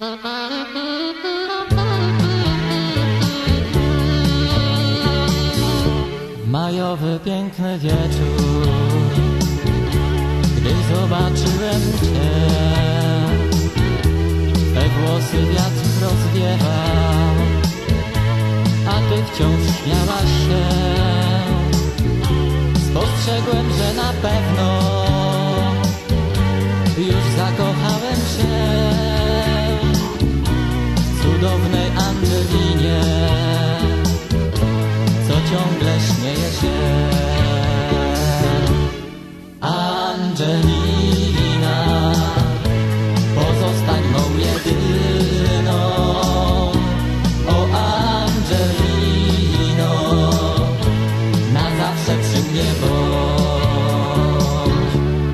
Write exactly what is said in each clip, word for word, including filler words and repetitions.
Majowy piękny wieczór, gdy zobaczyłem Cię, Twe włosy wiatr rozwiewał, a Ty wciąż śmiałaś się. Spostrzegłem, że na pewno już zakochałem się w cudownej Angelinie, co ciągle śmieje się. Angelina, pozostań mą jedyną. O Angelino, na zawsze przy mnie bądź.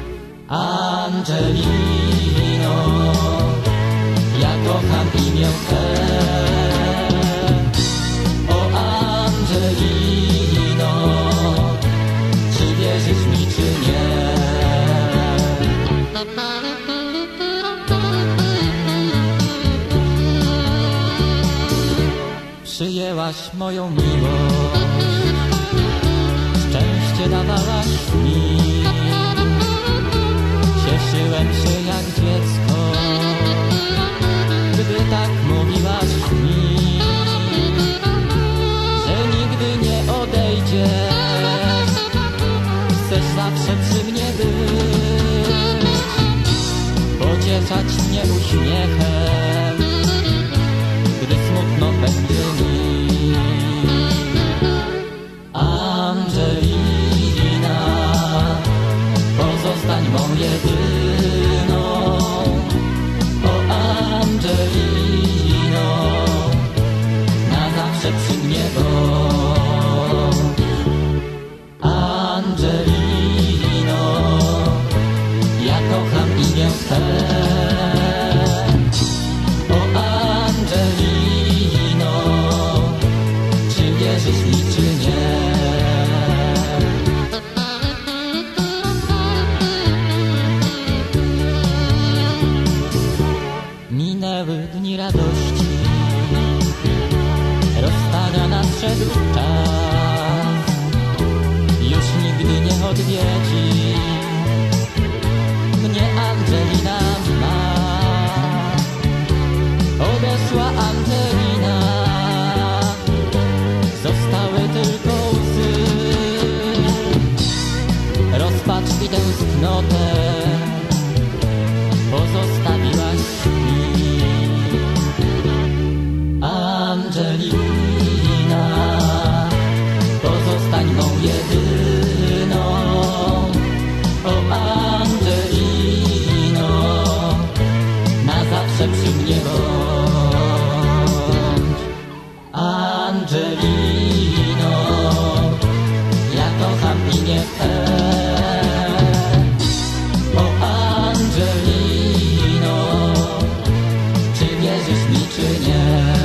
Angelino, ja kocham imię Twe. O Angelino, czy wierzysz mi, czy nie? Przyjęłaś moją miłość, szczęście dawałaś mi. Cieszyłem się jak dziecko, gdy tak mówiłaś mi, że nigdy nie odejdziesz, chcesz zawsze przy mnie być, pocieszać mnie uśmiechem, gdy smutno będzie mi. Angelina, pozostań mą jedyną. O Angelino, na zawsze przy mnie bądź. Angelino, ja kocham imię Twe. O Angelino, czy wierzysz mi, czy nie? Minęły dni radości, rozstania nadszedł czas, już nigdy nie odwiedzi mnie Angelina ma. Odeszła Angelina, zostały tylko łzy, rozpacz i tęsknotę pozostawiłaś mi. Angelina, pozostań mą jedyną. O Angelino, na zawsze przy mnie bądź. Angelino, ja kocham imię Twe. O Angelino, czy wierzysz mi, czy nie?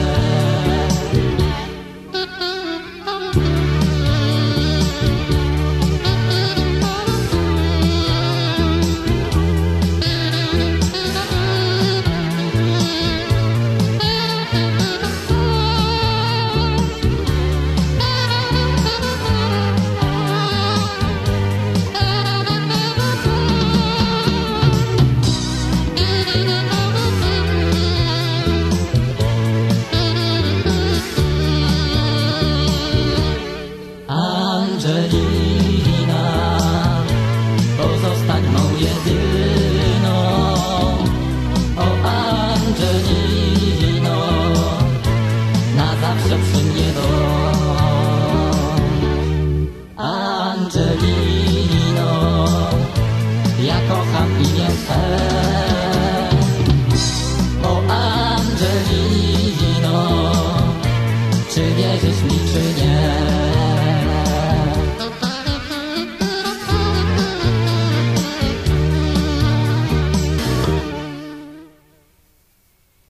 Angelina, pozostań mą jedyną. O Angelino, na zawsze przy mnie bądź. Angelino, ja kocham imię Twe. O Angelino, czy wierzysz mi, czy nie?